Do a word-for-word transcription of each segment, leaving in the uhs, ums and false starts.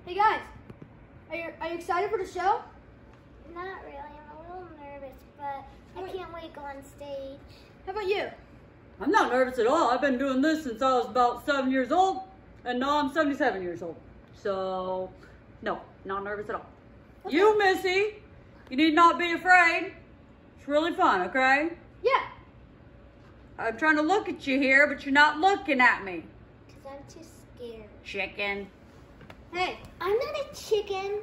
Hey guys, are you, are you excited for the show? Not really. I'm a little nervous, but I can't wait to go on stage. How about you? I'm not nervous at all. I've been doing this since I was about seven years old, and now I'm seventy-seven years old. So, no, not nervous at all. Okay. You, Missy, you need not be afraid. It's really fun, okay? Yeah. I'm trying to look at you here, but you're not looking at me. Because I'm too scared. Chicken. Hey. I'm not a chicken.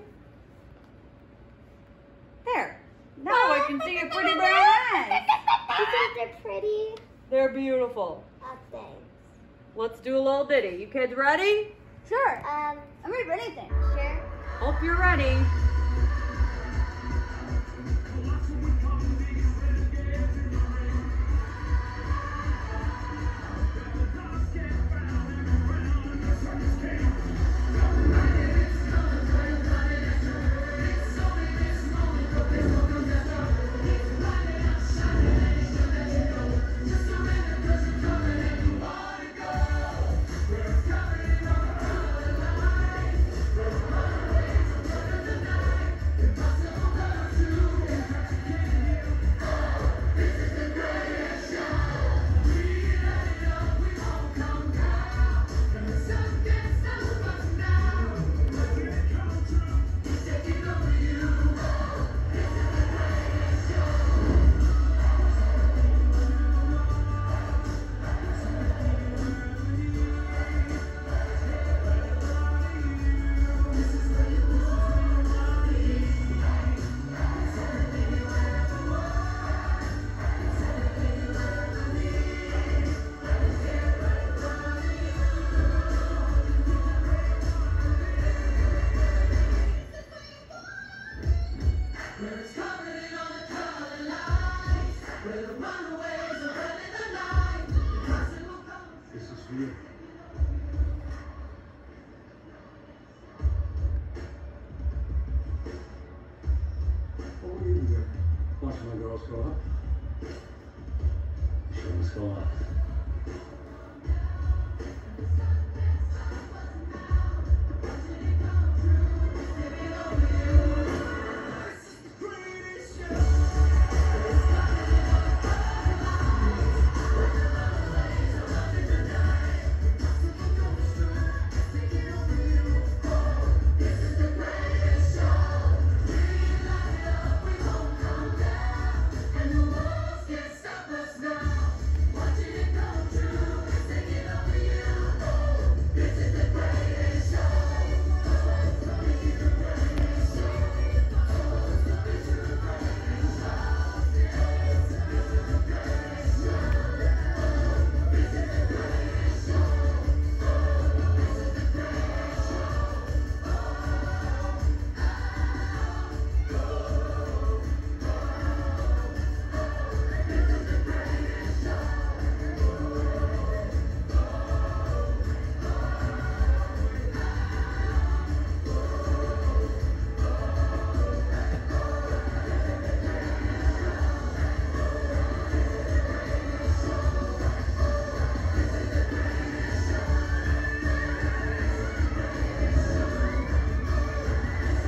There. Now I can see your pretty brown eyes. You think they're pretty? They're beautiful. Oh, thanks. Let's do a little ditty. You kids ready? Sure. Um, I'm ready for anything. sure. Hope you're ready. This is for you. What were you doing? Watching my girls grow up. Show must go on.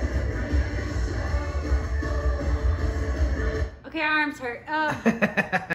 Okay, arms hurt. Oh.